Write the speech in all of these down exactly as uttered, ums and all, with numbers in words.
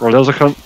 Oh, there's a cunt.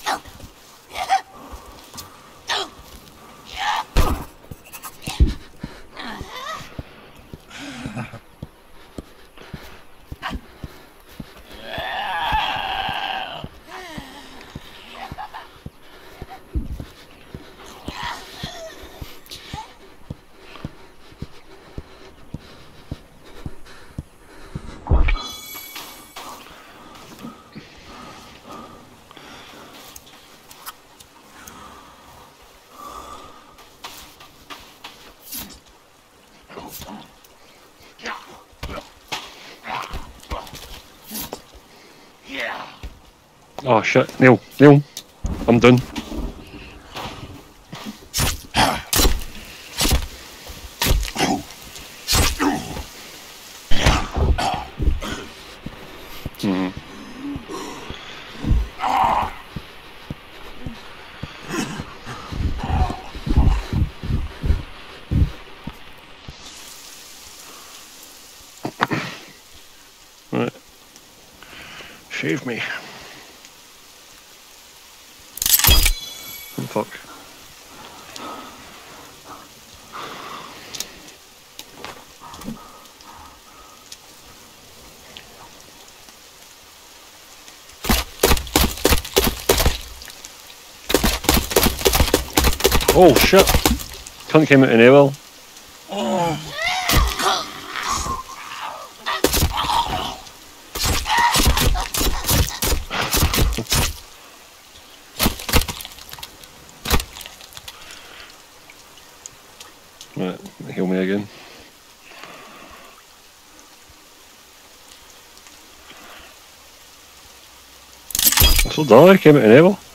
Oh shit, Neil, Neil, I'm done. Hmm. Right. Shave me. Oh, fuck. Oh shit! Cunt came out in A well. Right, heal me again. So done, I came out in A well.